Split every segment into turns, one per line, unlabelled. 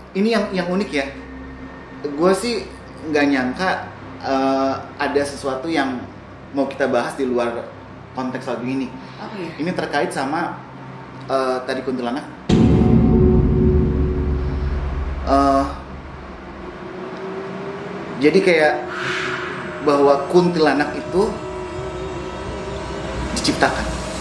ini yang unik ya. Gue sih nggak nyangka ada sesuatu yang mau kita bahas di luar konteks lagu ini.
Okay.
Ini terkait sama tadi kuntilanak. Jadi kayak bahwa kuntilanak itu diciptakan.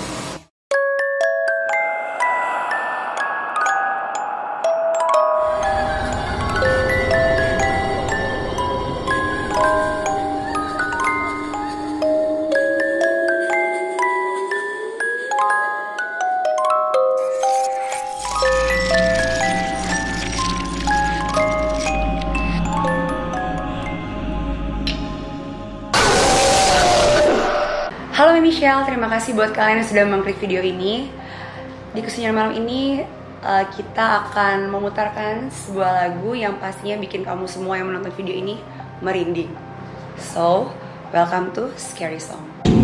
Halo Michelle, terima kasih buat kalian yang sudah mengklik video ini. Di kesunyian malam ini kita akan memutarkan sebuah lagu yang pastinya bikin kamu semua yang menonton video ini merinding. So, welcome to Scary Song.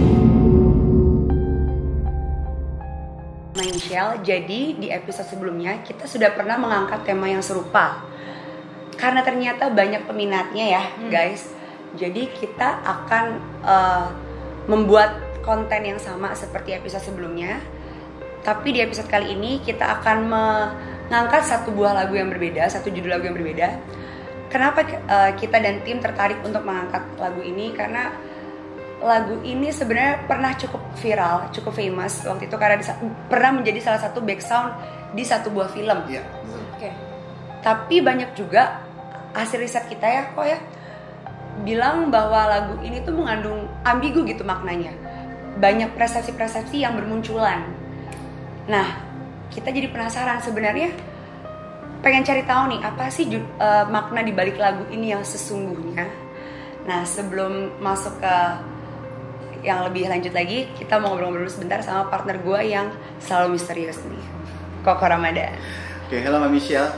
Nah Michelle, jadi di episode sebelumnya kita sudah pernah mengangkat tema yang serupa. Karena ternyata banyak peminatnya ya guys. Jadi kita akan membuat konten yang sama seperti episode sebelumnya. Tapi di episode kali ini kita akan mengangkat satu buah lagu yang berbeda, satu judul lagu yang berbeda. Kenapa kita dan tim tertarik untuk mengangkat lagu ini? Karena lagu ini sebenarnya pernah cukup viral, cukup famous waktu itu karena pernah menjadi salah satu back sound di satu buah film.
Iya, betul.
Okay. Tapi banyak juga hasil riset kita ya kok ya bilang bahwa lagu ini tuh mengandung ambigu gitu maknanya. Banyak persepsi-persepsi yang bermunculan. Nah, kita jadi penasaran sebenarnya pengen cari tahu nih apa sih makna di balik lagu ini yang sesungguhnya. Nah, sebelum masuk ke yang lebih lanjut lagi, kita mau ngobrol-ngobrol sebentar sama partner gue yang selalu misterius nih, Koko Ramadan.
Oke, halo Mbak Michelle.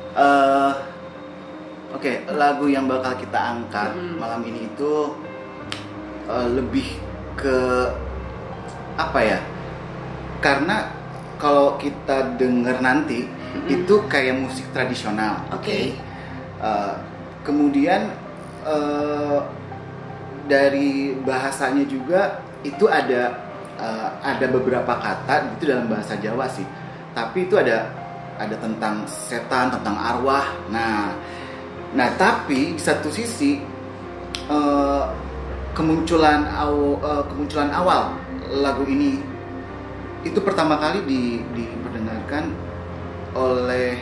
Oke, lagu yang bakal kita angkat malam ini itu lebih ke apa ya? Karena kalau kita denger nanti itu kayak musik tradisional.
Oke.
Kemudian dari bahasanya juga itu ada beberapa kata itu dalam bahasa Jawa sih. Tapi itu ada tentang setan, tentang arwah. Nah, tapi di satu sisi kemunculan awal lagu ini itu pertama kali diperdengarkan oleh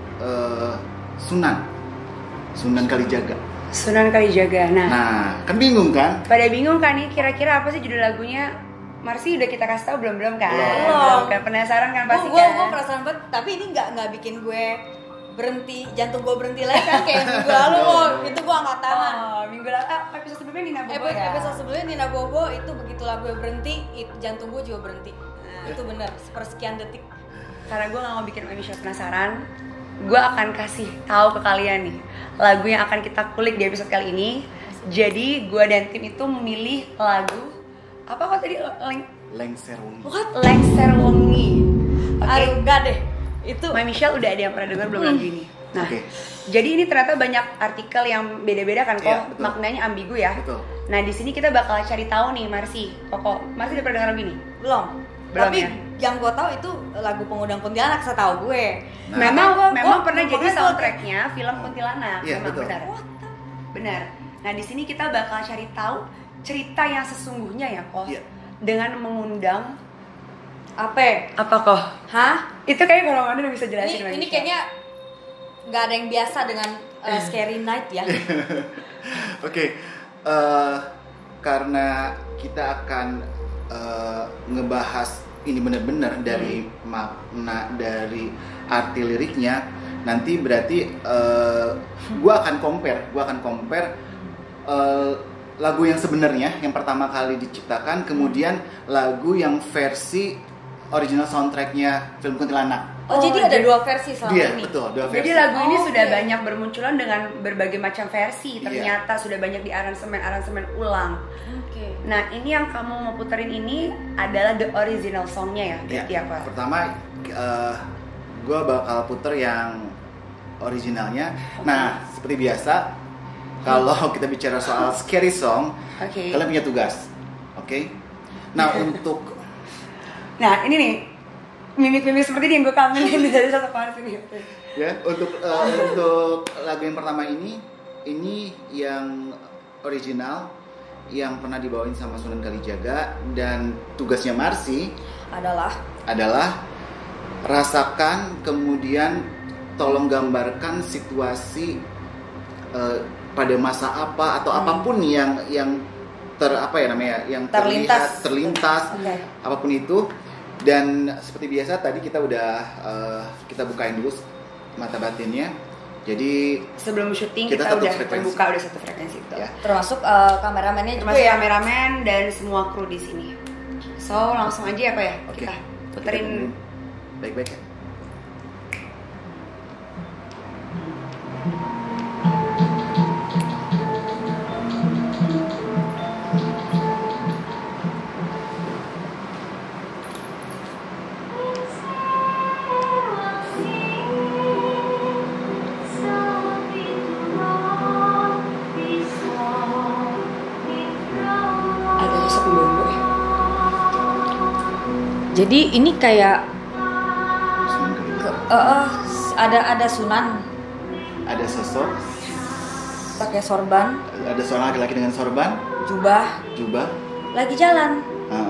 Sunan Kalijaga.
Sunan Kalijaga.
Nah, kan bingung kan?
Pada bingung kan nih kira-kira apa sih judul lagunya? Marsi udah kita kasih tahu belum kan?
Belum.
Kan penasaran kan pasti
Gue
kan?
penasaran banget, tapi ini nggak bikin gue berhenti, jantung gue berhenti lagi kan kayak minggu lalu itu gue nggak tahan.
Minggu lalu episode sebelumnya Nina Bobo ya?
Episode sebelumnya Nina Bobo itu begitu lagu berhenti, jantung gue juga berhenti. Itu benar, sepersekian detik.
Karena gue gak mau bikin Michelle penasaran, gue akan kasih tahu ke kalian nih lagu yang akan kita kulik di episode kali ini. Jadi gue dan tim itu memilih lagu apa kok tadi?
Lengser Wengi.
Lengser Wengi.
Aduh, enggak deh. Itu
Michelle udah ada yang pernah dengar belum lagu ini? Nah, jadi ini ternyata banyak artikel yang beda-beda kan kok,
Iya, betul.
maknanya ambigu ya.
Betul.
Nah di sini kita bakal cari tahu nih Marsi, Koko, Marsi udah pernah dengar lagu ini?
belum.
Belum
Tapi
ya?
yang gue tahu itu lagu Pengundang Kuntilanak, setahu gue.
Nah,
memang pernah jadi
makanya
soundtracknya film Kuntilanak,
Iya,
memang
betul.
benar. Nah di sini kita bakal cari tahu cerita yang sesungguhnya ya kok,
Iya.
dengan mengundang
apa
kok?
hah
Itu kayak kalau Manda udah bisa jelasin.
ini kayaknya nggak ada yang biasa dengan Scary Night ya.
Oke, karena kita akan ngebahas ini benar-benar dari makna dari arti liriknya. Nanti berarti gue akan compare lagu yang sebenarnya yang pertama kali diciptakan, kemudian lagu yang versi original soundtracknya film Kuntilanak.
Jadi ada dua versi selama
Iya,
ini.
betul, dua versi.
Jadi lagu ini sudah
oke.
banyak bermunculan dengan berbagai macam versi. Ternyata sudah banyak di aransemen ulang.
Oke.
Nah ini yang kamu mau puterin ini adalah the original songnya ya? Berarti apa?
Pertama, gue bakal puter yang originalnya. Nah, seperti biasa, kalau kita bicara soal scary song, kalian punya tugas, oke? Nah,
Nah, ini nih mimik-mimik seperti ini yang gue kangenin dari satu part ini.
Ya, untuk lagu yang pertama ini yang original, yang pernah dibawain sama Sunan Kalijaga, dan tugasnya Marsi adalah rasakan, kemudian tolong gambarkan situasi pada masa apa atau apapun yang yang terlintas apapun itu. Dan seperti biasa tadi kita udah kita bukain dulu mata batinnya. Jadi
sebelum syuting kita udah terbuka udah satu frekuensi itu. Ya.
Termasuk kameramennya juga
ya. Kameramen dan semua kru di sini. So langsung aja ya Pak ya. Kita puterin
baik-baik ya.
Jadi ini kayak ada Sunan,
ada sosok
pakai sorban,
ada seorang laki-laki dengan sorban,
jubah, lagi jalan.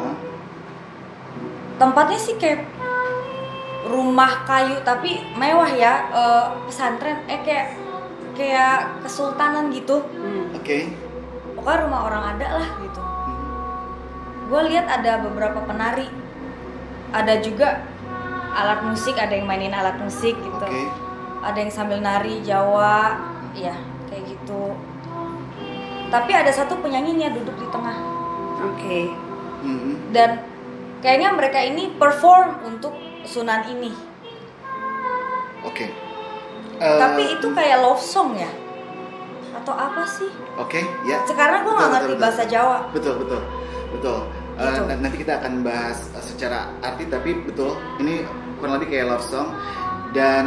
Tempatnya sih kayak rumah kayu tapi mewah ya, pesantren, kayak kesultanan gitu.
Oke.
Pokoknya rumah orang ada lah gitu. Gue lihat ada beberapa penari. Ada juga alat musik, ada yang mainin alat musik gitu. Ada yang sambil nari Jawa, ya kayak gitu. Tapi ada satu penyanyinya duduk di tengah. Dan kayaknya mereka ini perform untuk Sunan ini. Tapi itu kayak love song ya? Atau apa sih?
Ya.
Sekarang gue nggak ngerti bahasa Jawa.
Betul. Nanti kita akan bahas secara arti, tapi betul ini kurang lebih kayak love song. Dan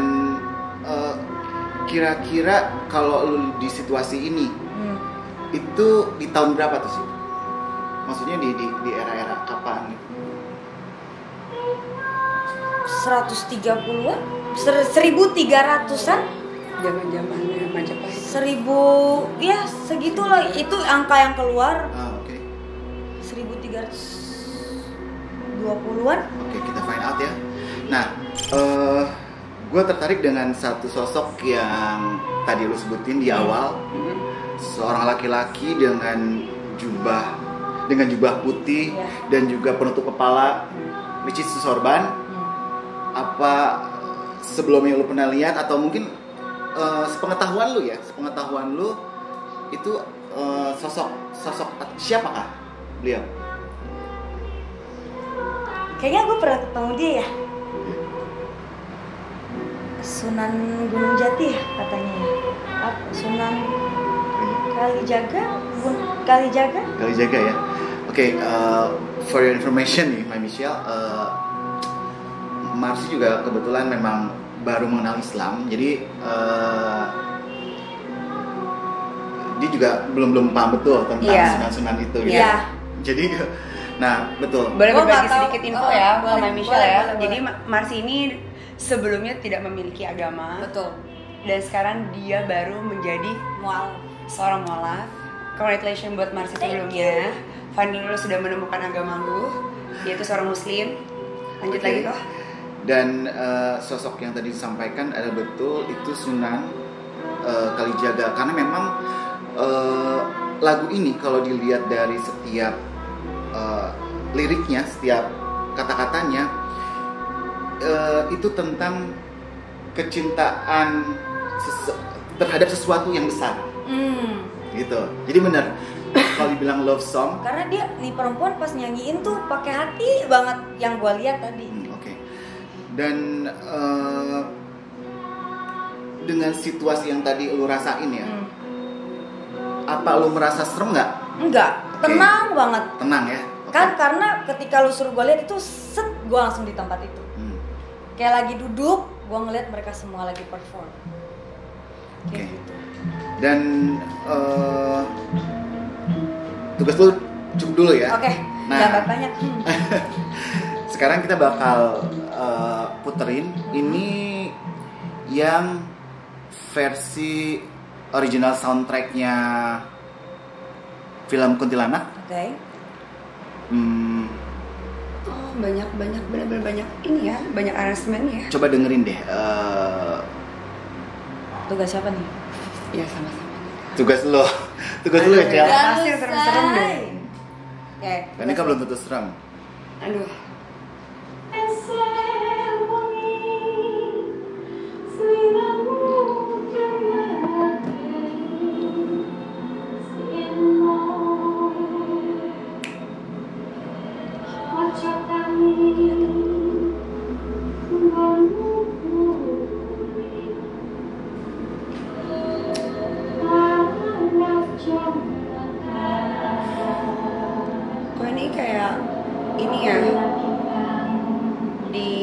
kira-kira kalau lu di situasi ini itu di tahun berapa tuh sih? Maksudnya di era-era kapan gitu?
130-an? 1300-an?
Zaman-zamannya Majapahit.
1000, ya segitulah, itu angka yang keluar. 1320-an.
Kita find out ya. Nah, gue tertarik dengan satu sosok yang tadi lu sebutin di awal. Seorang laki-laki dengan jubah putih dan juga penutup kepala, which is sorban. Apa sebelumnya lu pernah lihat atau mungkin sepengetahuan lu itu sosok siapakah beliau?
Kayaknya gue pernah ketemu dia ya. Sunan Gunung Jati ya katanya ya. Sunan Kalijaga
ya. For your information nih, My Michelle, Marsi juga kebetulan memang baru mengenal Islam, jadi dia juga belum paham betul tentang sunan-sunan itu. Jadi, nah betul.
Boleh berbagi sedikit info ya, sama Michelle ya. Jadi Marsi ini sebelumnya tidak memiliki agama.
Betul.
Dan sekarang dia baru menjadi seorang mualaf. Congratulations buat Marsi sebelumnya. Finally lu sudah menemukan agama lu, yaitu seorang Muslim. Lanjut lagi toh.
Dan sosok yang tadi disampaikan adalah betul itu Sunan Kalijaga, karena memang lagu ini kalau dilihat dari setiap liriknya, setiap kata-katanya itu tentang kecintaan terhadap sesuatu yang besar. Gitu. Jadi benar kalau dibilang love song.
Karena dia nih perempuan pas nyanyiin tuh pakai hati banget yang gue lihat tadi.
Dan dengan situasi yang tadi lu rasain ya, apa lu merasa serem nggak?
Enggak, tenang banget.
Tenang ya?
Kan karena ketika lu suruh gue lihat itu, gue langsung di tempat itu. Kayak lagi duduk, gue ngeliat mereka semua lagi perform.
Oke. Dan tugas lu cukup dulu ya.
Oke.
Nah,
Jangan banyak.
sekarang kita bakal puterin ini yang versi original soundtracknya film Kuntilanak.
Oke.
Oh, banyak benar-benar banyak ini ya, banyak aransemen ya.
Coba dengerin deh.
Tugas siapa nih?
Ya sama-sama.
Tugas lo ya, Kel.
Pasti yang serem-serem deh.
Oke.
Dan ini kan belum tentu serem.
Aduh. Kok ini kayak ini ya di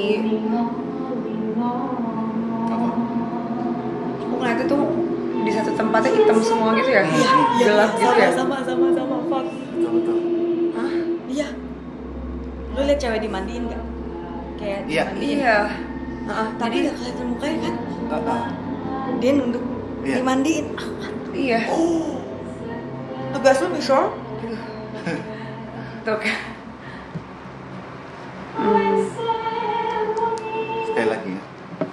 aku ngeliatnya tuh di satu tempatnya hitam semua gitu ya, gelap gitu ya.
Sama fuck.
Betul.
Hah?
Iya. Lu lihat cewek dimandiin gak? Kayak
Iya.
dimandiin.
Iya.
Tapi
Jadi
gak kelihatan mukanya kan? Dia nunduk
Iya.
dimandiin.
iya.
Tugas lu bisa?
Tuh kan.
Sekali lagi ya.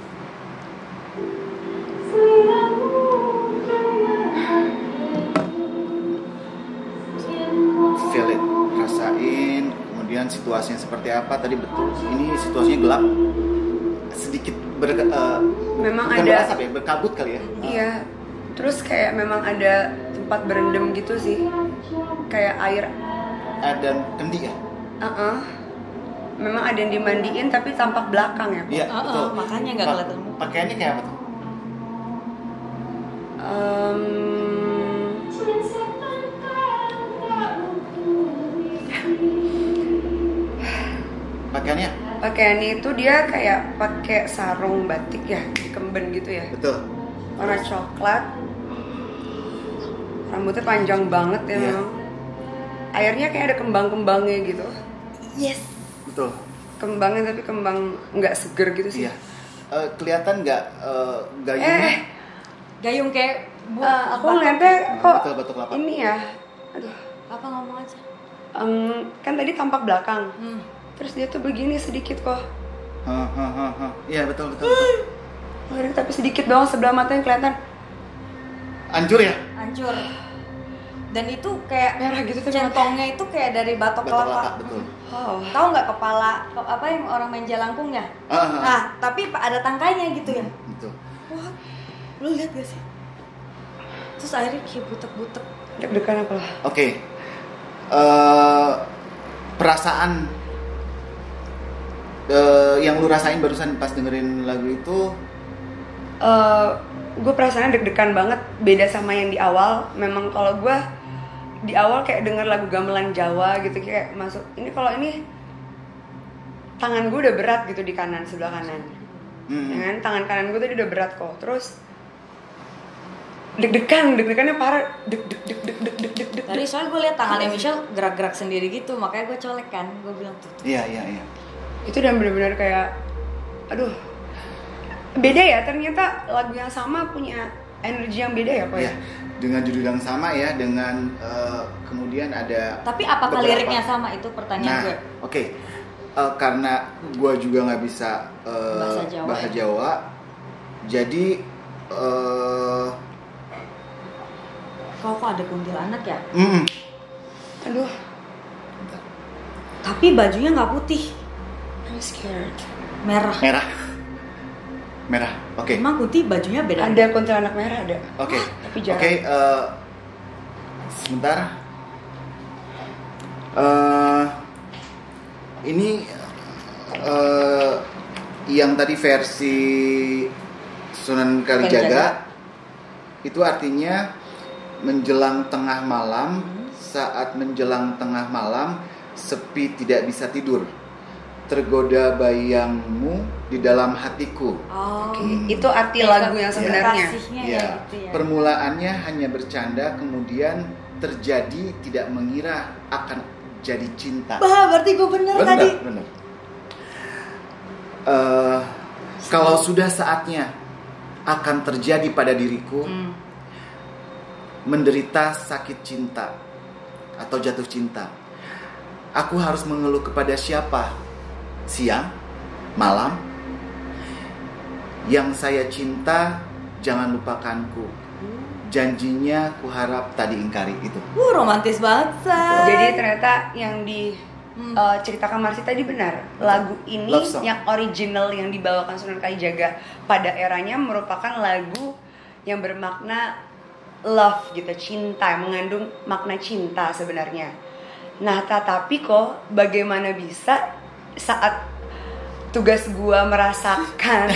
Feel it, rasain. Kemudian situasinya seperti apa? Tadi betul. Ini situasinya gelap. Sedikit
Memang
bukan
ada
berasap ya, berkabut kali ya.
Iya. Terus kayak memang ada tempat berendam gitu sih. Kayak air.
Ada kendi ya?
Memang ada yang dimandiin tapi tampak belakang ya.
Iya, betul.
Makanya nggak kelihatan muka.
Pakaiannya kayak apa tuh?
Pakaiannya itu dia kayak pakai sarung batik ya, dikemben gitu ya.
Betul.
Warna coklat. Rambutnya panjang banget ya
Iya.
memang. Airnya kayak ada kembang-kembangnya gitu.
Yes.
Betul.
Kembangnya tapi kembang nggak seger gitu sih.
Iya. Kelihatan nggak gayungnya?
Gayung kayak
Aku ngeliatnya kok
Betul, batuk kelapa.
ini ya. Aduh.
apa ngomong aja.
Kan tadi tampak belakang. Terus dia tuh begini sedikit kok.
Iya, betul.
Tapi sedikit doang sebelah mata yang kelihatan.
Hancur ya?
Hancur. Dan itu kayak
Merah gitu tuh
centongnya itu kayak dari batok kelapa.
Betul.
Oh.
Tahu nggak kepala apa yang orang main jalangkungnya? Nah, tapi ada tangkainya gitu ya.
Betul.
Wah, lu lihat gak sih? Terus akhirnya kayak butek-butek.
Deg-degan apa lah?
Oke. Perasaan yang lu rasain barusan pas dengerin lagu itu?
Gue perasaannya deg-degan banget, beda sama yang di awal. Memang kalau gue di awal kayak denger lagu gamelan Jawa gitu, kayak masuk. Ini kalau ini tangan gue udah berat gitu di kanan, sebelah kanan. Dengan tangan kanan gue tadi udah berat kok. Terus deg-degannya parah, deg.
Tadi soalnya gue lihat tangannya Michelle gerak-gerak sendiri gitu, makanya gue colek kan, gue bilang tuh.
Iya.
Itu dan benar-benar kayak, aduh, beda ya. Ternyata lagu yang sama punya energi yang beda ya, Pak ya.
Dengan judul yang sama ya, dengan kemudian ada.
Tapi apakah
beberapa-
liriknya sama, itu pertanyaan gue.
Oke. Karena gue juga nggak bisa bahasa Jawa, jadi
Kok ada kuntilanak ya?
Aduh,
Tapi bajunya nggak putih,
I'm scared.
merah.
merah. Oke.
Emang Kunti bajunya beda?
Ada kuntilanak merah ada.
Oke.
Tapi jarang.
Oke. Sebentar. Ini yang tadi versi Sunan Kalijaga itu artinya menjelang tengah malam, saat menjelang tengah malam sepi tidak bisa tidur. tergoda bayangmu di dalam hatiku.
Itu arti lagu yang sebenarnya.
Ya. Permulaannya hanya bercanda, kemudian terjadi tidak mengira akan jadi cinta.
Berarti gue bener tadi.
Bener. Kalau sudah saatnya akan terjadi pada diriku menderita sakit cinta atau jatuh cinta, aku harus mengeluh kepada siapa? Siang, malam, yang saya cinta jangan lupakanku. Janjinya kuharap tak diingkari. Itu.
Romantis banget, Say.
Jadi ternyata yang di ceritakan Marsi tadi benar. Lagu ini yang original yang dibawakan Sunan Kalijaga pada eranya merupakan lagu yang bermakna love gitu, cinta, mengandung makna cinta sebenarnya. Nah, tetapi kok bagaimana bisa saat tugas gua merasakan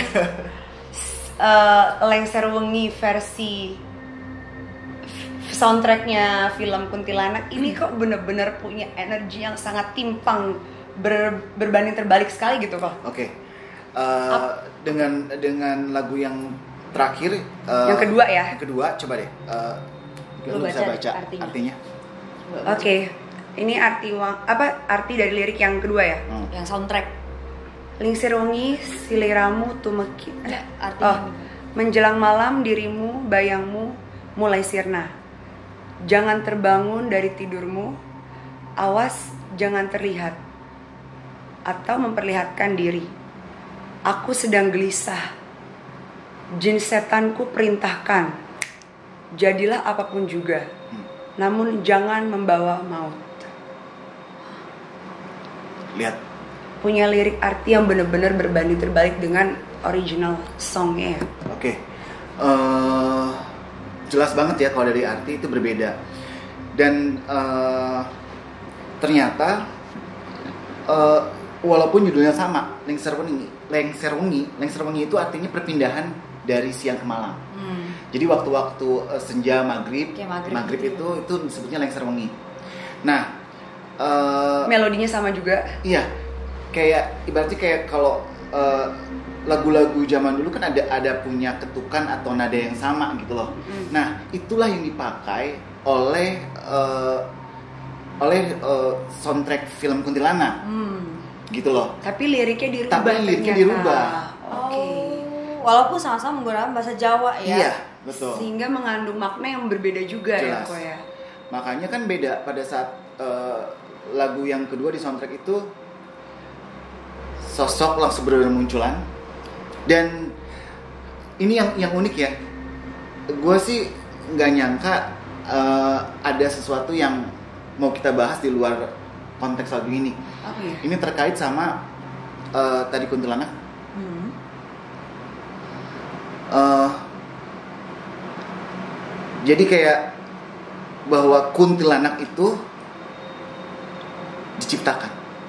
Lengser Wengi versi soundtracknya film Kuntilanak ini kok bener-bener punya energi yang sangat timpang, berbanding terbalik sekali gitu kok.
Oke. Dengan lagu yang terakhir,
yang kedua ya.
Yang kedua, coba deh. Lu bisa baca artinya.
Oke. Ini arti dari lirik yang kedua ya?
Yang soundtrack.
Lingsir wengi siliramu tumeki.
Artinya
menjelang malam dirimu bayangmu mulai sirna. Jangan terbangun dari tidurmu. Awas jangan terlihat atau memperlihatkan diri. Aku sedang gelisah. Jin setanku perintahkan. Jadilah apapun juga. Namun jangan membawa maut.
Lihat.
Punya lirik arti yang benar-benar berbanding terbalik dengan original songnya.
Oke. Jelas banget ya kalau dari arti itu berbeda. Dan ternyata walaupun judulnya sama, Lengser Wengi itu artinya perpindahan dari siang ke malam. Jadi waktu-waktu senja maghrib itu disebutnya Lengser Wengi. Nah,
melodinya sama juga.
Iya, kayak ibaratnya kayak kalau lagu-lagu zaman dulu kan ada punya ketukan atau nada yang sama gitu loh. Nah, itulah yang dipakai oleh soundtrack film Kuntilanak. Gitu loh.
Tapi liriknya dirubah.
Oke. Walaupun sama-sama menggunakan bahasa Jawa ya.
Iya, betul.
Sehingga mengandung makna yang berbeda juga.
Jelas.
Ya.
Makanya kan beda pada saat lagu yang kedua di soundtrack itu sosok langsung bermunculan. Dan ini yang unik ya. Gue sih nggak nyangka ada sesuatu yang mau kita bahas di luar konteks lagu ini.
Iya?
Ini terkait sama tadi Kuntilanak. Jadi kayak bahwa kuntilanak itu diciptakan.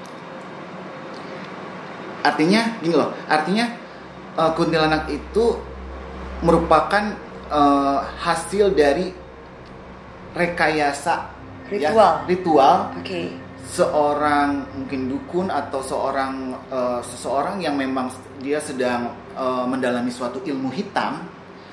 Artinya gini loh, kuntilanak itu merupakan hasil dari rekayasa ritual.
Okay.
Seorang mungkin dukun atau seseorang yang memang dia sedang mendalami suatu ilmu hitam.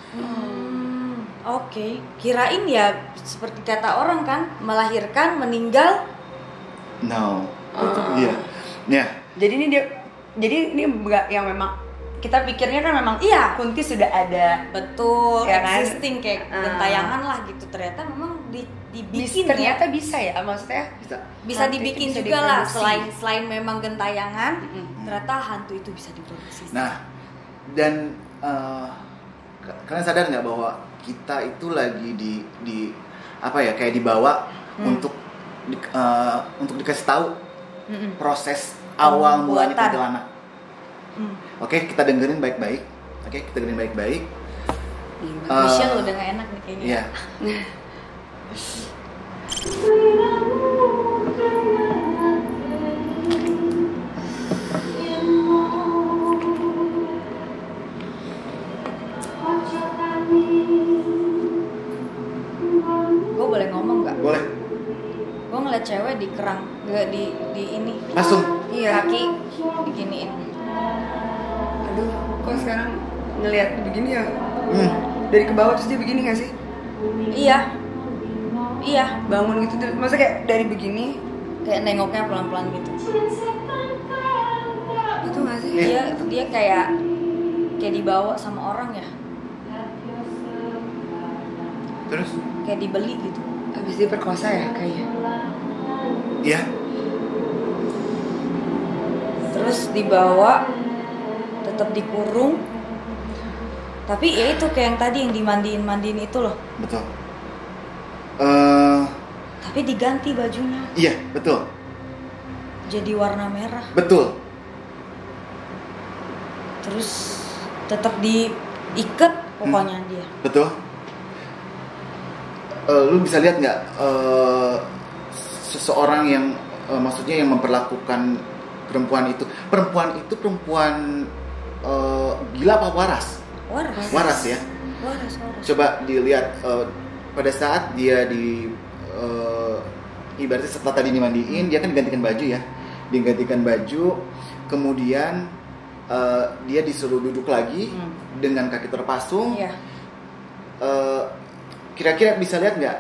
Oke. Kirain ya seperti kata orang kan, melahirkan, meninggal.
No. Iya. Yeah.
Jadi ini enggak yang memang kita pikirnya kan memang iya Kunti sudah ada,
betul,
ya kan?
existing kayak gentayangan lah gitu. Ternyata memang dibikin
ternyata bisa ya, maksudnya
bisa dibikin juga lah. Selain memang gentayangan, ternyata hantu itu bisa diproduksi.
Nah, dan kalian sadar nggak bahwa kita itu lagi di apa ya, kayak dibawa untuk dikasih tahu proses awal mulanya kuntilanak. Oke, kita dengerin baik-baik.
Michelle udah gak enak nih kayaknya.
Iya.
Gue boleh ngomong nggak?
Boleh.
Gue ngeliat cewek di kerang, di ini.
Langsung.
Iya.
kaki diginiin.
Aduh, kok sekarang ngelihat begini ya? Dari ke bawah terus dia begini nggak sih?
Iya,
Bangun gitu, masa kayak dari begini?
kayak nengoknya pelan-pelan gitu.
Itu nggak sih?
Dia kayak dibawa sama orang ya,
Terus?
kayak dibeli gitu.
Habis diperkosa ya kayaknya.
Iya.
Terus dibawa, tetap dikurung. Tapi ya itu kayak yang tadi yang dimandiin itu loh.
Betul.
Tapi diganti bajunya,
Iya, betul.
jadi warna merah.
Betul.
Terus tetap diikat pokoknya dia.
Betul. Lu bisa lihat nggak seseorang yang maksudnya yang memperlakukan perempuan itu gila apa waras? Waras ya.
Waras.
Coba dilihat pada saat dia ibaratnya setelah tadi dimandiin, dia kan digantikan baju, kemudian dia disuruh duduk lagi dengan kaki terpasung.
Iya.
Kira-kira bisa lihat nggak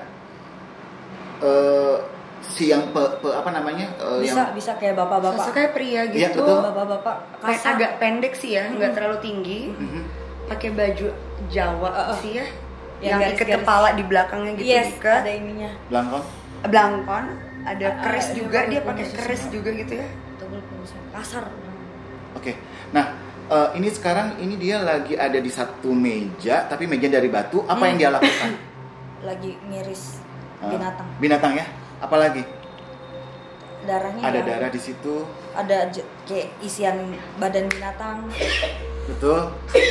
si yang
Bisa kayak bapak-bapak.
Sosok kayak pria gitu.
Iya, betul.
Bapak-bapak kasar.
Agak pendek sih ya, nggak terlalu tinggi. Pakai baju Jawa sih ya. Yang ikat
garis-garis.
kepala di belakangnya gitu,
Yes,
diikat.
ada ininya.
Belangkon, ada keris
ada
juga, dia pakai
bonus
keris
juga.
juga gitu ya.
Double bonus. Kasar.
Oke. Nah, ini sekarang dia lagi ada di satu meja, tapi meja dari batu. Apa yang dia lakukan?
Lagi ngiris binatang.
Binatang ya? Apalagi?
Darahnya
Ada
yang-
darah di situ.
Ada kayak isian badan binatang.
Betul.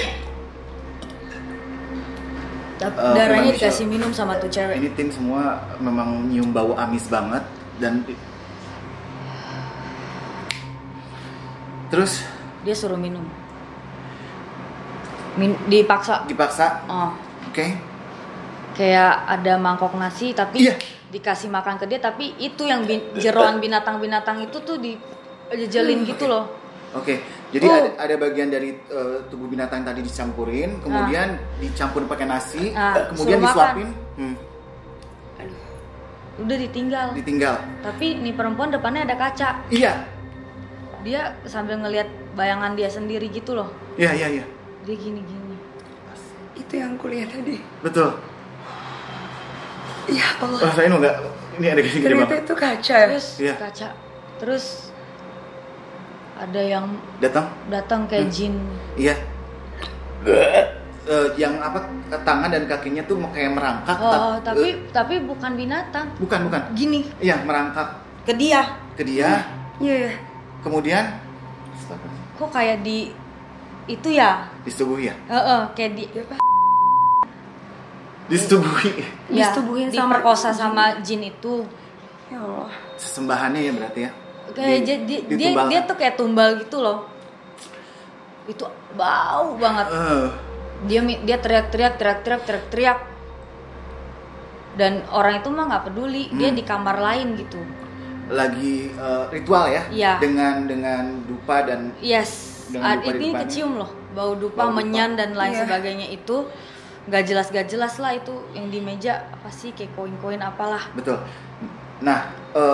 Darahnya
memang
dikasih minum sama tuh cewek.
Ini tim semua memang nyium bau amis banget dan terus
Dia suruh minum. Dipaksa. Oh.
Oke.
Kayak ada mangkok nasi tapi
Iya.
dikasih makan ke dia, tapi itu yang jeroan binatang-binatang itu tuh dijejelin gitu loh.
Oke. Jadi ada bagian dari tubuh binatang yang tadi dicampurin, kemudian dicampur pakai nasi, kemudian
suruh
disuapin.
Udah ditinggal. Tapi nih perempuan depannya ada kaca.
Iya.
Dia sambil ngelihat bayangan dia sendiri gitu loh.
Iya.
Dia gini-gini.
Itu yang kulihat tadi.
Betul.
Iya, Allah.
Rasain enggak? Ini ada gini
Ternyata
banget.
itu kaca ya.
Terus
Iya.
kaca. Terus ada yang datang kayak jin.
Iya. Yang tangan dan kakinya tuh kayak merangkak.
Tapi bukan binatang.
Bukan.
Gini
Iya, merangkak
ke dia.
Iya.
Kemudian
Kok kayak di itu ya?
disetubuhi ya?
Kayak
Disetubuhi.
Disetubuhin sama
diperkosa sama jin itu.
Ya Allah.
Sesembahannya ya berarti ya.
Kayak dia tuh kayak tumbal gitu loh. Itu bau banget. Dia teriak. Dan orang itu mah nggak peduli, dia di kamar lain gitu.
Lagi ritual ya?
Iya.
Dengan dupa dan
Yes.
Dengan dupa di
Ini
depannya.
kecium loh, bau dupa, menyan dan lain
Iya.
sebagainya itu. Gak jelas lah itu yang di meja apa sih, kayak koin-koin apalah.
betul. Nah,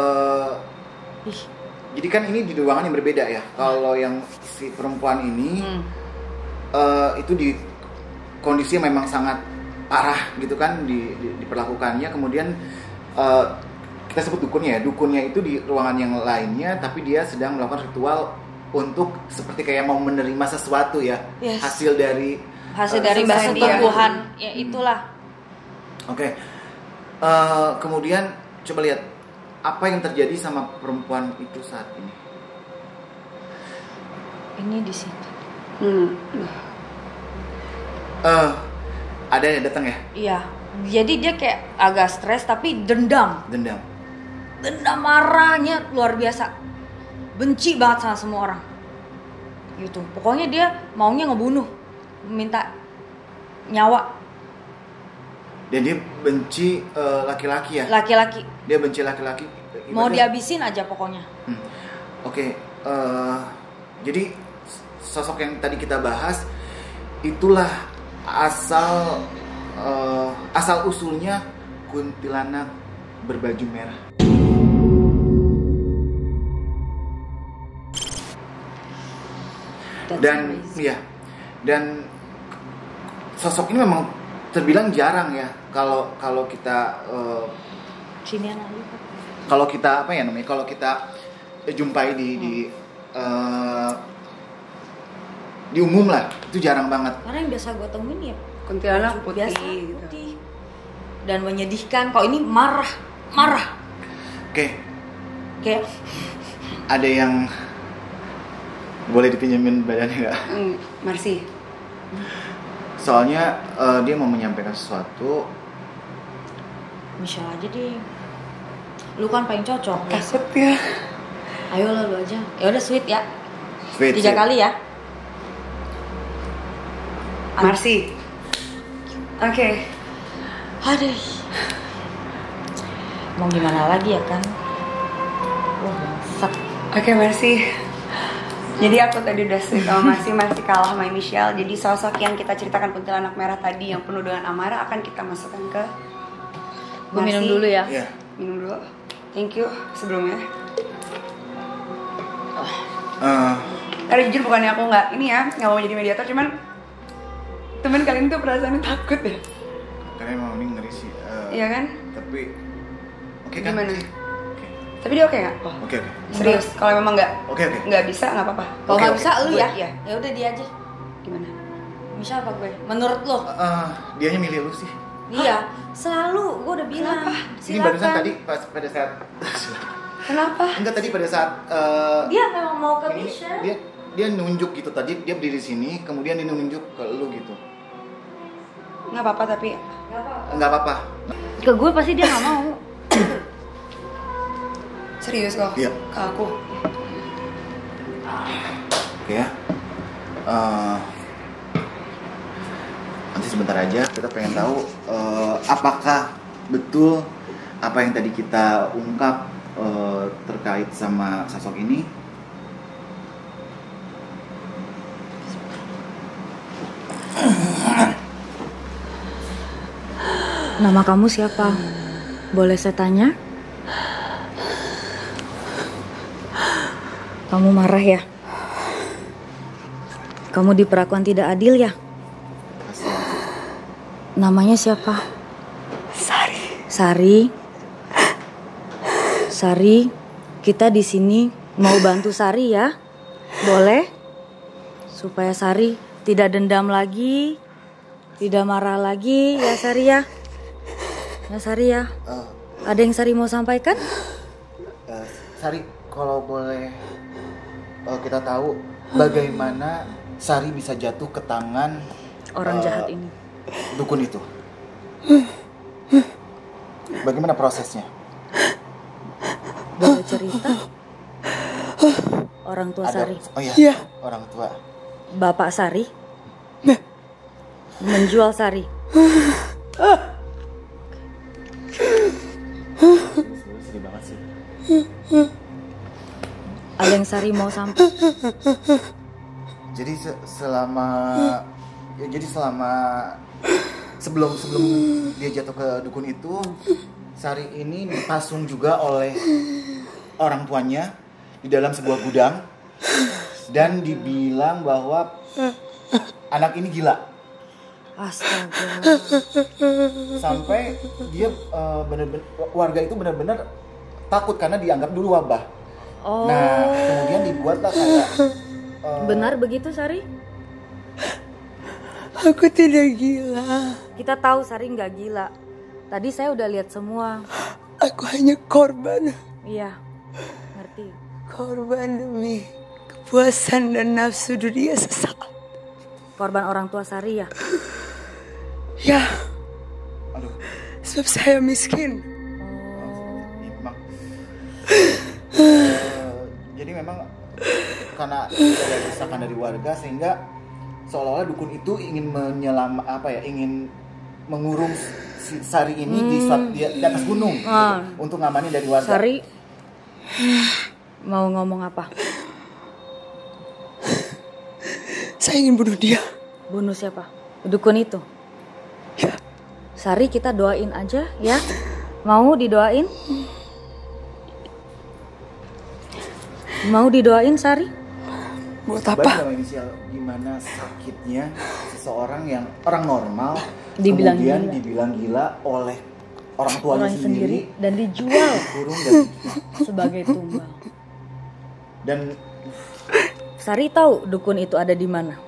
jadi kan ini di ruangan yang berbeda ya. Kalau yang si perempuan ini itu di kondisi memang sangat parah gitu kan diperlakukannya. Kemudian kita sebut dukunnya ya. Dukunnya itu di ruangan yang lainnya, tapi dia sedang melakukan ritual untuk seperti kayak mau menerima sesuatu ya.
Yes.
Hasil dari
persembahan ya itulah.
Oke. Kemudian coba lihat apa yang terjadi sama perempuan itu saat ini.
Ini di situ.
Ada yang datang ya?
Iya. Jadi dia kayak agak stres tapi dendam marahnya luar biasa, benci banget sama semua orang gitu. Pokoknya dia maunya ngebunuh, minta nyawa.
Dan dia benci laki-laki ya?
Laki-laki
Dia benci laki-laki.
mau dihabisin aja pokoknya.
Oke. jadi sosok yang tadi kita bahas itulah asal usulnya kuntilanak berbaju merah. Dan sosok ini memang terbilang jarang ya kalau kita kalau kita kalau kita jumpai di umum lah, itu jarang banget.
Karena yang biasa gue temuin ya
kuntilanak putih,
biasa
gitu.
putih dan menyedihkan. Kalau ini marah.
Oke.
Kayak
ada yang boleh dipinjemin badannya nggak?
Marsi.
Soalnya dia mau menyampaikan sesuatu.
Michelle aja deh. Lu kan paling cocok.
Takut ya.
Ayo lu aja. Ya udah sweet ya.
Sweet,
3 kali ya.
Marsi. Oke.
Aduh. Mau gimana lagi ya kan? Bangsat.
Oke, Marsi. Jadi aku tadi udah sweet sama Marsi kalah sama Michelle. Jadi sosok yang kita ceritakan kuntilanak merah tadi yang penuh dengan amarah akan kita masukkan ke
Gue minum dulu ya.
Iya.
Minum dulu. Thank you sebelumnya. Karena jujur bukannya aku nggak mau jadi mediator, cuman temen kalian tuh perasaannya takut ya.
Karena emang ini ngeri sih.
Iya kan?
Tapi oke kan?
Gimana?
Oke.
Tapi dia oke nggak?
Oke.
Serius? Kalau memang
Oke.
nggak bisa nggak apa-apa.
Kalau nggak
Oke.
bisa lu ya.
Iya.
Ya udah dia aja.
Gimana?
Michelle apa gue? Menurut lo?
Dianya milih lu sih.
Iya, selalu gue udah bilang.
Ini barusan tadi pada saat
Kenapa?
enggak tadi pada saat
Dia memang mau ke
ini,
Michelle.
dia nunjuk gitu tadi, dia berdiri sini kemudian dia nunjuk ke lu gitu.
Nggak apa-apa tapi
Enggak apa-apa.
Ke gue pasti dia nggak mau.
serius kok.
Iya.
Ke aku.
Oke ya. Nanti sebentar aja kita pengen tahu apakah betul apa yang tadi kita ungkap terkait sama sosok ini.
Nama kamu siapa? Boleh saya tanya? Kamu marah ya? Kamu diperlakukan tidak adil ya? Namanya siapa? Sari. Sari, kita di sini mau bantu Sari ya. Boleh? Supaya Sari tidak dendam lagi, tidak marah lagi ya Sari ya. Ya Sari ya. Ada yang Sari mau sampaikan?
Sari, kalau boleh kita tahu bagaimana Sari bisa jatuh ke tangan
Orang jahat ini.
dukun itu. Bagaimana prosesnya?
Boleh cerita? Orang tua Sari.
Oh iya. Orang tua.
Bapak Sari menjual Sari.
Sedih banget sih.
Ada yang Sari mau sampai?
Jadi selama sebelum dia jatuh ke dukun itu, Sari ini dipasung juga oleh orang tuanya di dalam sebuah gudang dan dibilang bahwa anak ini gila.
Astaga.
Sampai dia warga itu benar-benar takut karena dianggap dulu wabah.
Oh.
Nah, kemudian dibuatlah kayak
Benar begitu Sari?
Aku tidak gila.
Kita tahu Sari nggak gila. Tadi saya udah lihat semua.
Aku hanya korban.
Iya, ngerti.
Korban demi kepuasan dan nafsu dunia sesaat.
Korban orang tua Sari ya?
Ya,
aduh,
sebab saya miskin.
memang. Jadi memang karena ada desakan dari warga sehingga seolah-olah dukun itu ingin ingin mengurung si Sari ini di atas gunung gitu, untuk ngamanin dari warga.
Sari mau ngomong apa?
Saya ingin bunuh dia.
Bunuh siapa? Dukun itu?
Ya.
Sari, kita doain aja ya. Mau didoain? Mau didoain, Sari?
Buat apa?
Coba inisial gimana sakitnya seseorang yang orang normal
Dibilang
kemudian
gila.
dibilang gila oleh orang tuanya
Orang
sendiri
dan dijual
kurung dan
sebagai tumbal.
dan
Sari tahu dukun itu ada di mana?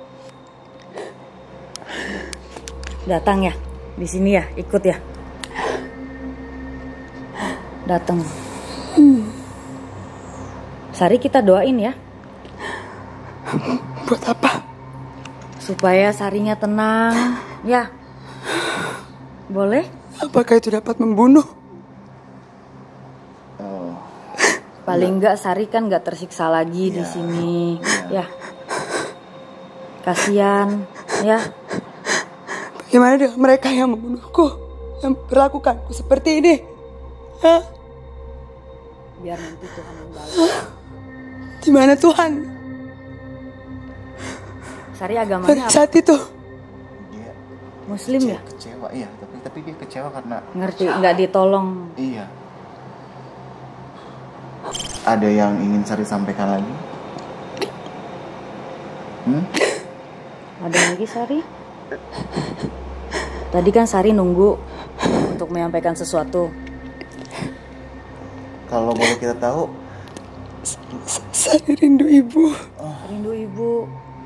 Datang ya, di sini ya, ikut ya. Datang. Sari, kita doain ya.
Buat apa?
Supaya Sarinya tenang, ya. Boleh?
Apakah itu dapat membunuh?
Paling enggak Sari kan enggak tersiksa lagi di
Iya.
sini, ya. Kasihan, ya.
Bagaimana dengan mereka yang membunuhku, yang perlakukanku seperti ini? Hah?
Biar nanti Tuhan yang balas.
Di mana Tuhan?
Sari
Pada
agamanya apa?
saat itu,
dia
Muslim ya?
kecewa iya tapi dia kecewa karena
Ngerti, nggak ditolong.
iya ada yang ingin Sari sampaikan lagi.
Ada lagi Sari? Tadi kan Sari nunggu untuk menyampaikan sesuatu.
Kalau boleh kita tahu
saya rindu ibu.
Rindu ibu.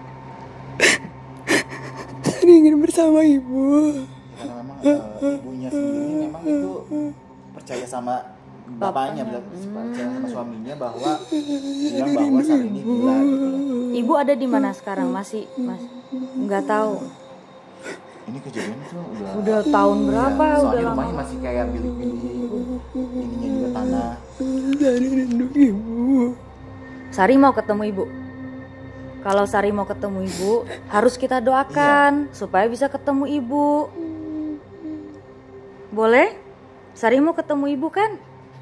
Saya ingin bersama ibu.
karena memang ibunya sendiri memang itu percaya sama bapaknya, percaya sama suaminya bahwa bilang bahwa Sari ini gila gitu loh.
Ibu ada di mana sekarang? Masih nggak tahu.
Ini kejadian tuh
Udah tahun berapa?
Soalnya
Udah lama.
rumahnya masih kayak bilik-bilik, ininya juga tanah.
Saya rindu ibu.
Sari mau ketemu ibu. Kalau Sari mau ketemu ibu, harus kita doakan supaya bisa ketemu ibu. Boleh? Sari mau ketemu ibu kan?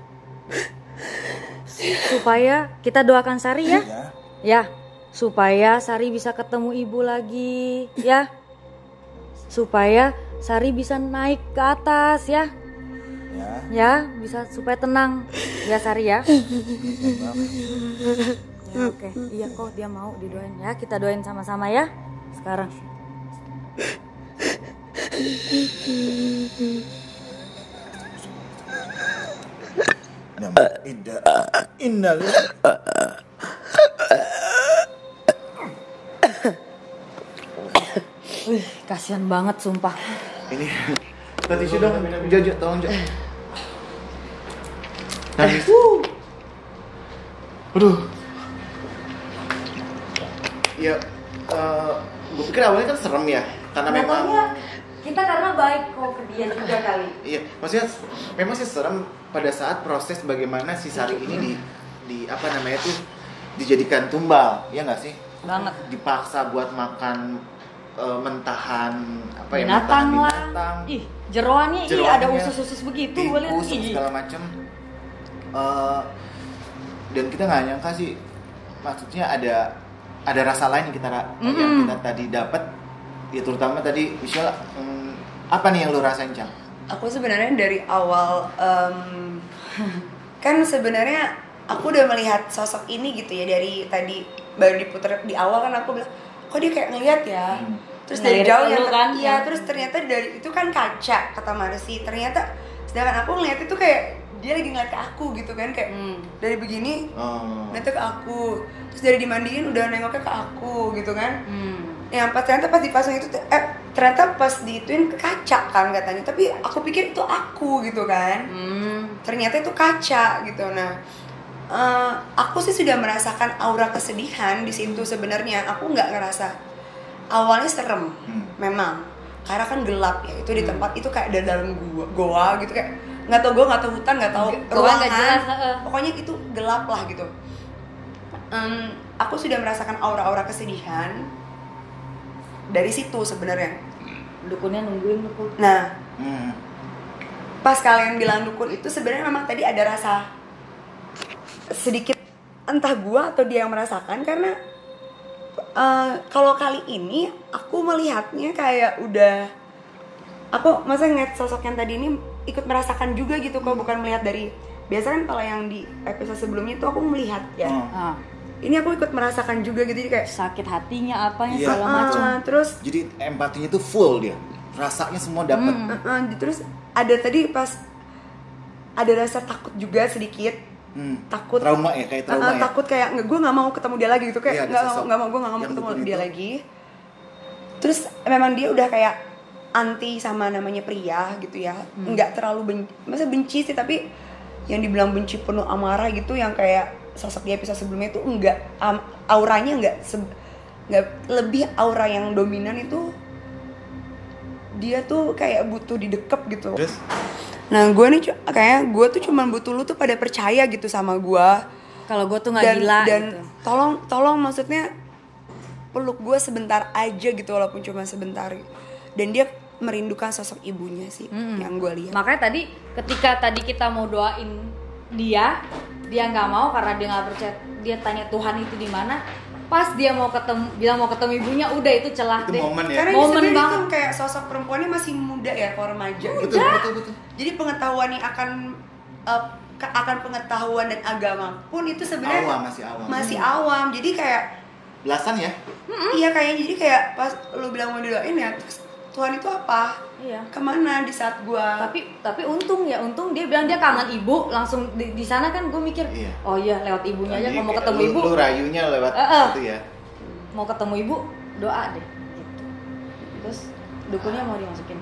Supaya kita doakan Sari ya. Ya, supaya Sari bisa ketemu ibu lagi, ya. Supaya Sari bisa naik ke atas ya. Ya, bisa supaya tenang. Ya Sari ya. Ya, oke. Iya kok dia mau didoain ya. Kita doain sama-sama ya. Sekarang. Kasihan banget sumpah.
Ini tisu dong, Jojo, tolong Jo. Nangis. Aduh. Ya, gue pikir awalnya kan serem ya, karena memang.
Kita karena baik kok ke dia juga kali.
Iya, maksudnya memang sih serem pada saat proses bagaimana si Sari ini di apa namanya tuh dijadikan tumbal, ya nggak sih?
Banget.
Dipaksa buat makan mentahan apa ya?
Binatang
mentahan
lah.
binatang.
Ih, jeroannya ada usus-usus begitu gue lihat.
Tikus segala macem. Dan kita nggak nyangka sih, maksudnya ada rasa lain yang kita tadi dapat, ya terutama tadi Michelle, apa nih yang lu rasain Cang?
Aku sebenarnya dari awal kan sebenarnya aku udah melihat sosok ini gitu ya, dari tadi baru diputar di awal kan aku bilang kok dia kayak ngelihat ya. Terus dari
Ngelirik
jauh
lu
yang
kan?
iya, terus ternyata dari itu kan kaca kata Marsi, ternyata sedangkan aku ngeliat itu kayak dia lagi ngeliat ke aku gitu kan, kayak dari begini ngeliatnya ke aku, terus dari dimandiin udah nengoknya ke aku gitu kan. Yang ternyata pas dipasang itu ternyata pas diituin ke kaca kan katanya, tapi aku pikir itu aku gitu kan. Ternyata itu kaca gitu. Nah, aku sih sudah merasakan aura kesedihan di situ sebenarnya. Aku nggak ngerasa awalnya serem, memang karena kan gelap ya, itu di tempat itu kayak ada dalam goa gitu, kayak nggak tahu goa, nggak tahu hutan, nggak tahu ruangan, pokoknya itu gelap lah gitu. Aku sudah merasakan aura-aura kesedihan dari situ sebenarnya.
Dukunnya nungguin dukun.
Nah, pas kalian bilang dukun itu sebenarnya memang tadi ada rasa sedikit entah gua atau dia yang merasakan, karena Kalau kali ini aku melihatnya kayak udah, aku masa ngeliat sosok yang tadi ini ikut merasakan juga gitu kok, bukan melihat dari, biasa kan kalau yang di episode sebelumnya itu aku melihat ya. Ini aku ikut merasakan juga gitu, jadi kayak
sakit hatinya apanya
Iya.
segala macam.
Terus
Jadi empatinya tuh full dia, rasanya semua dapat.
terus ada tadi pas ada rasa takut juga sedikit. Takut
Trauma ya, kayak trauma ya.
Takut kayak gue nggak mau ketemu dia lagi gitu, kayak
Iya, ada sosok
gue nggak mau
yang
ketemu
dukun
dia
itu.
lagi. Terus memang dia udah kayak anti sama namanya pria gitu ya, nggak terlalu masa benci sih, tapi yang dibilang benci penuh amarah gitu, yang kayak sosok di episode sebelumnya itu enggak, auranya enggak lebih aura yang dominan itu, dia tuh kayak butuh didekep gitu.
Terus?
Nah gue nih kayak gue tuh cuman butuh lu tuh pada percaya gitu sama gue.
Kalau gue tuh nggak gila
Dan
gitu.
tolong maksudnya peluk gue sebentar aja gitu, walaupun cuma sebentar. Dan dia merindukan sosok ibunya sih yang gue lihat.
Makanya ketika tadi kita mau doain dia nggak mau karena dia nggak percaya. Dia tanya Tuhan itu di mana. Pas dia bilang mau ketemu ibunya, udah itu celah
Itu
deh.
momen ya.
Karena ini
Momen
sebenarnya
banget.
itu kayak sosok perempuannya masih muda ya, kalau remaja gitu.
Betul.
Jadi pengetahuannya akan pengetahuan dan agama pun itu sebenarnya masih awam. Jadi kayak
Belasan ya?
iya kayaknya, jadi kayak pas lu bilang mau didoain ya, terus Tuhan itu apa?
Iya.
Kemana di saat gua?
Tapi untung dia bilang dia kangen ibu, langsung di sana kan gue mikir,
Iya.
oh iya lewat ibunya aja,
Jadi
kalau mau
kayak
ketemu ibu,
Lu rayunya lewat itu ya.
mau ketemu ibu doa deh gitu. Terus dukunnya mau dimasukin.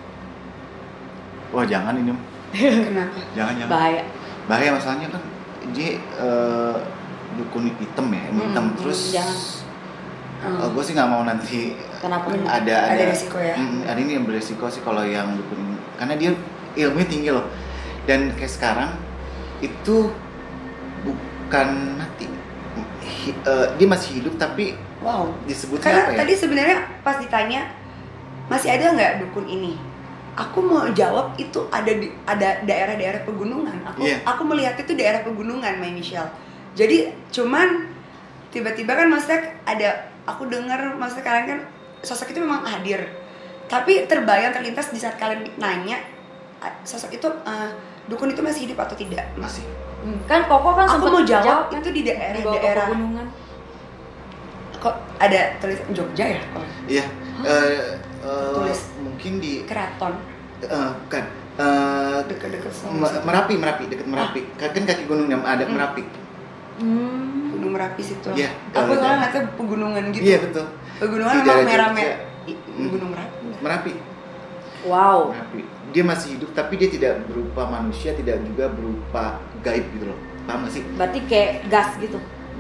Wah jangan ini.
Kenapa?
Jangan.
Bahaya.
Masalahnya kan dia dukun hitam ya, hitam terus.
Jangan.
Gue sih nggak mau nanti
Kenapa?
ada
resiko ya.
Ada ini yang beresiko sih kalau yang dukun ini, karena dia ilmunya tinggi loh. Dan kayak sekarang itu bukan mati, dia masih hidup tapi
Wow.
disebutnya
Karena
apa ya?
tadi sebenarnya pas ditanya masih ada nggak dukun ini, aku mau jawab itu ada daerah-daerah pegunungan. Aku melihat itu daerah pegunungan, My Michelle. Jadi cuman tiba-tiba kan maksudnya aku dengar maksudnya kalian kan sosok itu memang hadir, tapi terlintas di saat kalian nanya sosok itu dukun itu masih hidup atau tidak.
Masih.
Kan Koko kan
Aku
sempat
mau jawab
kan
itu di
bawah
daerah
pegunungan.
kok ada tulisan Jogja ya?
Iya.
Tulis.
Mungkin di
Keraton
bukan.
dekat-dekat
Merapi, dekat Merapi. Kan kaki gunung yang ada Merapi.
Gunung Merapi situ.
Iya,
Aku
daerah-
soalnya ngeliatnya pegunungan gitu.
Iya betul.
Pegunungan
Di
memang
daerah
merah-merah.
Jogja.
Gunung Merapi.
Merapi.
Wow.
Merapi. Dia masih hidup tapi dia tidak berupa manusia, tidak juga berupa gaib gitu loh. Paham gak sih?
Berarti kayak gas gitu.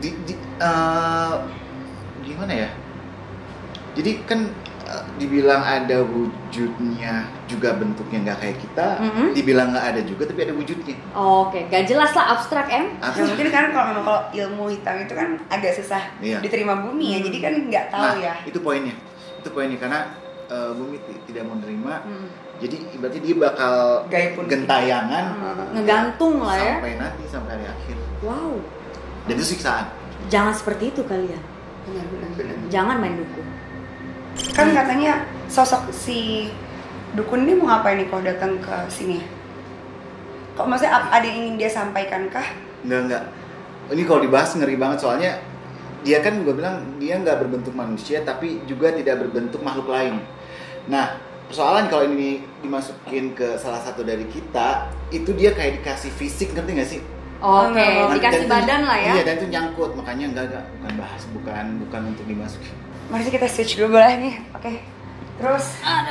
Gimana ya? Jadi kan dibilang ada wujudnya juga bentuknya nggak kayak kita, dibilang nggak ada juga tapi ada wujudnya.
Oke, gak jelas lah, abstrak
Ya mungkin kan kalau ilmu hitam itu kan agak susah
Iya.
diterima bumi ya, jadi kan nggak tahu
Nah,
ya.
itu poinnya karena bumi tidak mau nerima. Jadi berarti dia bakal
Gaib pun.
gentayangan
ngegantung lah ya.
sampai hari akhir.
Wow.
Dan itu siksaan.
Jangan seperti itu kalian.
Benar.
Jangan main dukun.
Kan katanya sosok si dukun ini mau ngapain nih kalau datang ke sini? Kok maksudnya ada yang ingin dia sampaikan kah?
Enggak. Ini kalau dibahas ngeri banget soalnya dia kan gue bilang dia nggak berbentuk manusia tapi juga tidak berbentuk makhluk lain. Nah persoalan kalau ini dimasukin ke salah satu dari kita, itu dia kayak dikasih fisik, ngerti nggak sih?
Oke,
Dan
dikasih badan lah ya.
Iya, dan itu nyangkut, makanya bukan untuk dimasukin.
Mari kita switch dulu boleh nih. Oke. Terus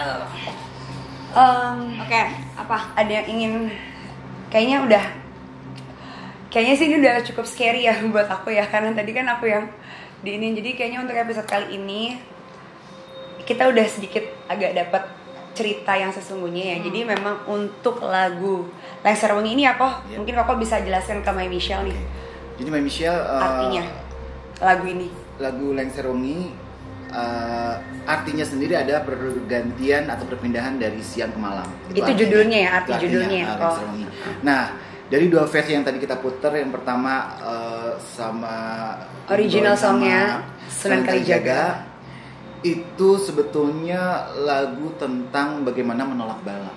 Oke, apa?
ada yang ingin, kayaknya sih ini udah cukup scary ya buat aku ya, karena tadi kan aku yang di ini, jadi kayaknya untuk episode kali ini kita udah sedikit agak dapat cerita yang sesungguhnya ya. Jadi memang untuk lagu Lengser Wengi ini mungkin Koko bisa jelaskan ke My Michelle nih
Jadi My Michelle
artinya lagu ini.
Lagu Lengser Wengi artinya sendiri ada pergantian atau perpindahan dari siang ke malam.
Itu judulnya ya, arti
Artinya,
judulnya.
Lengser Wengi. Nah, dari 2 versi yang tadi kita putar, yang pertama sama
original
sama
songnya Sunan Kalijaga,
itu sebetulnya lagu tentang bagaimana menolak bala.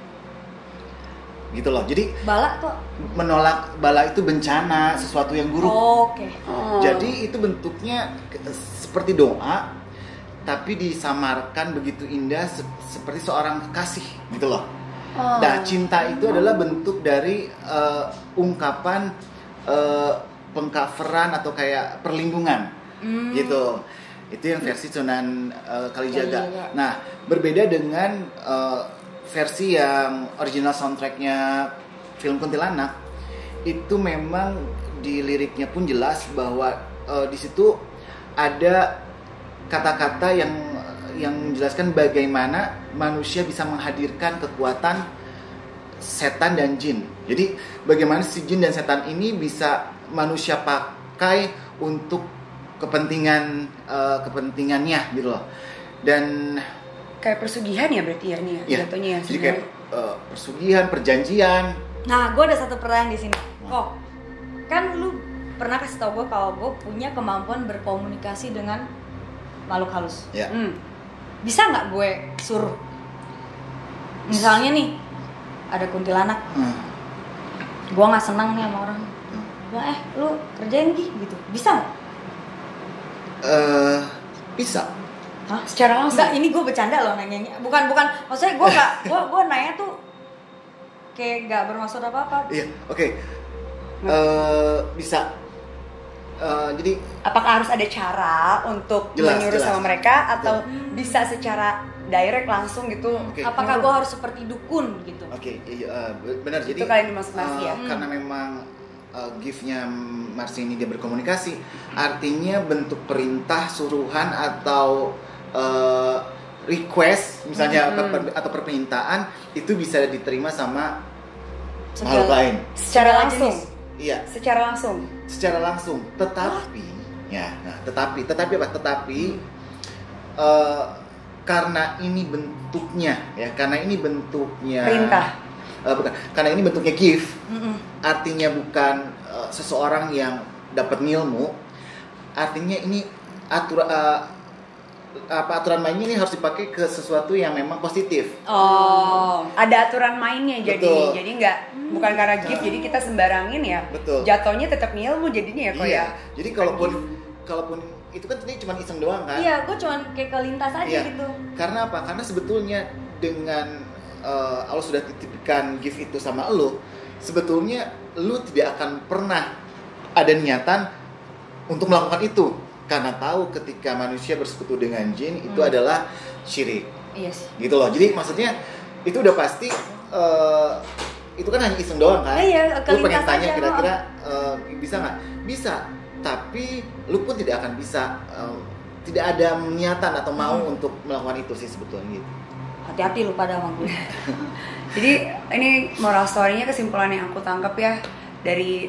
Gitu loh. Jadi
Bala kok.
menolak bala itu bencana, sesuatu yang buruk.
Oke.
Jadi itu bentuknya seperti doa, tapi disamarkan begitu indah seperti seorang kekasih, gitu loh. Nah, cinta itu adalah bentuk dari ungkapan pengcoveran atau kayak perlindungan, gitu. Itu yang versi Sunan Kalijaga. Nah, berbeda dengan versi yang original soundtracknya film Kuntilanak, itu memang di liriknya pun jelas bahwa di situ ada kata-kata yang menjelaskan bagaimana manusia bisa menghadirkan kekuatan setan dan jin. Jadi bagaimana si jin dan setan ini bisa manusia pakai untuk kepentingannya gitu loh. Dan
kayak persugihan ya berarti ya nih ya, jatuhnya ya.
Jadi kayak persugihan, perjanjian.
Nah, gue ada satu pertanyaan di sini. Kok, kan lu pernah kasih tau gue kalau gue punya kemampuan berkomunikasi dengan makhluk halus.
Ya.
Bisa nggak gue suruh? Misalnya nih, ada kuntilanak. Gue nggak senang nih sama orang. Gue lu kerjain gitu. Bisa nggak?
Bisa.
Hah?
Secara langsung?
Enggak, ini gue bercanda loh nanyanya. Bukan, maksudnya gue nggak, gue nanya tuh kayak nggak bermaksud apa-apa.
Iya, oke. Bisa. Jadi
apakah harus ada cara untuk menyuruh sama mereka atau bisa secara direct langsung gitu?
Apakah gue harus seperti dukun gitu?
Benar. Jadi
itu kalian dimaksud Marsi ya?
Karena memang gift-nya Marsi ini dia berkomunikasi, artinya bentuk perintah, suruhan atau request misalnya atau permintaan itu bisa diterima sama makhluk lain
secara langsung.
Iya.
Secara langsung.
Tetapi apa? Karena ini bentuknya
perintah.
Bukan. Karena ini bentuknya gift. Artinya bukan seseorang yang dapat ngilmu. Artinya ini aturan mainnya ini harus dipakai ke sesuatu yang memang positif.
Ada aturan mainnya jadi.
Betul.
Jadi bukan karena gift jadi kita sembarangin ya.
Betul.
Jatuhnya tetap ngilmu jadinya ya kok ya.
Jadi kalaupun itu kan tadi cuma iseng doang kan?
Iya, gue cuma kayak kelintas aja gitu.
Karena apa? Karena sebetulnya dengan Allah sudah titipkan gift itu sama lo, sebetulnya lo tidak akan pernah ada niatan untuk melakukan itu. Karena tahu ketika manusia bersekutu dengan jin itu adalah syirik.
Iya sih.
Gitu loh. Jadi maksudnya itu udah pasti itu kan hanya iseng doang kan?
Iya,
lu pengen tanya
aja,
kira-kira bisa nggak? Bisa. Tapi lu pun tidak akan bisa tidak ada niatan atau mau untuk melakukan itu sih sebetulnya gitu.
Hati-hati lu pada sama gue.
Jadi ini moral story-nya, kesimpulan yang aku tangkap ya dari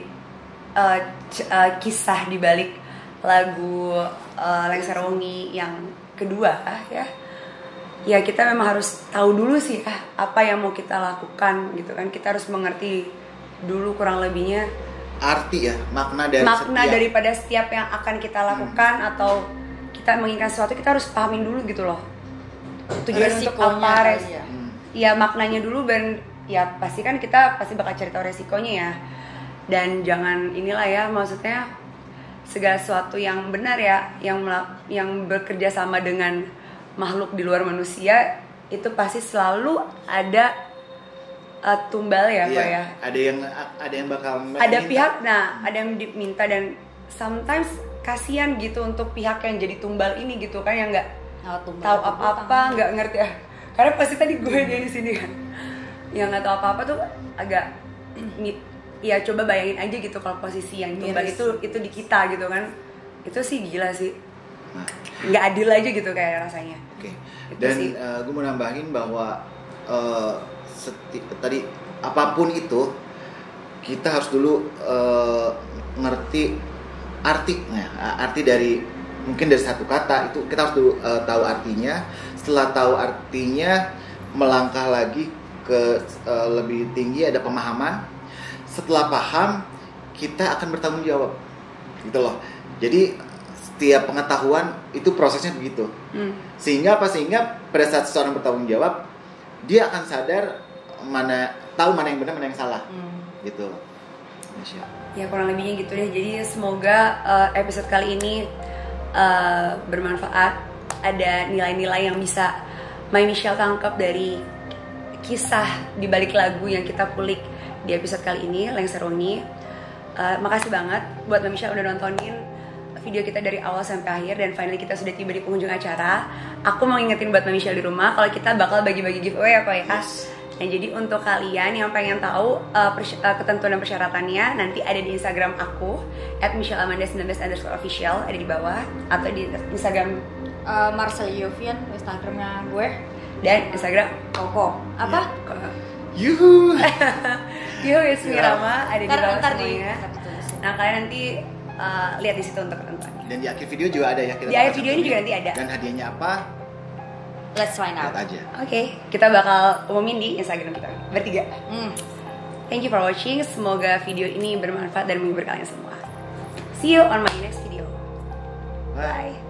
kisah di balik lagu Lengser Wengi yang kedua ya kita memang harus tahu dulu sih apa yang mau kita lakukan gitu kan. Kita harus mengerti dulu kurang lebihnya
arti ya, makna
daripada setiap yang akan kita lakukan atau kita menginginkan sesuatu, kita harus pahamin dulu gitu loh tujuan untuk apa, ya maknanya dulu, dan ya pasti kan kita pasti bakal cari tahu resikonya ya. Dan jangan inilah ya, maksudnya segala sesuatu yang benar ya, yang bekerja sama dengan makhluk di luar manusia itu pasti selalu ada tumbal ya, Pak ya.
Ada yang bakal
ada pihak, ada yang diminta, dan sometimes kasihan gitu untuk pihak yang jadi tumbal ini gitu kan, yang nggak tahu apa-apa, nggak ngerti ya. Karena pasti tadi gue di sini kan, yang nggak tahu apa-apa tuh agak ya coba bayangin aja gitu kalau posisi yang tumbal itu di kita gitu kan, itu sih gila sih, nggak adil aja gitu kayak rasanya.
Oke. Dan gue mau nambahin bahwa tadi apapun itu kita harus dulu ngerti arti dari mungkin dari satu kata itu kita harus dulu tahu artinya. Setelah tahu artinya, melangkah lagi ke lebih tinggi ada pemahaman. setelah paham kita akan bertanggung jawab gitu loh. Jadi setiap pengetahuan itu prosesnya begitu. Sehingga pada saat seseorang bertanggung jawab, dia akan sadar tahu mana yang benar, mana yang salah. Gitu.
Ya kurang lebihnya gitu deh. Jadi semoga episode kali ini bermanfaat. Ada nilai-nilai yang bisa My Michelle tangkap dari kisah di balik lagu yang kita kulik di episode kali ini, Lengseroni. Makasih banget buat My Michelle udah nontonin video kita dari awal sampai akhir, dan finally kita sudah tiba di penghujung acara. Aku mau ngingetin buat My Michelle di rumah kalau kita bakal bagi-bagi giveaway ya kok ya. Nah jadi untuk kalian yang pengen tahu ketentuan dan persyaratannya, nanti ada di Instagram aku @michelleamanda19_official, ada di bawah, atau di Instagram
Marcel Yovian, Instagramnya gue,
dan Instagram
Koko apa?
Yuhu.
Yo, Yasmi Rama ada di bawah semuanya. Nah kalian nanti lihat di situ untuk ketentuannya.
Dan di akhir video juga ada ya.
Di akhir video ini juga nanti ada.
Dan hadiahnya apa?
Let's find out.
Lihat aja.
Oke, kita bakal umumin di Instagram kita bertiga. Thank you for watching. Semoga video ini bermanfaat dan menghibur kalian semua. See you on my next video.
Bye.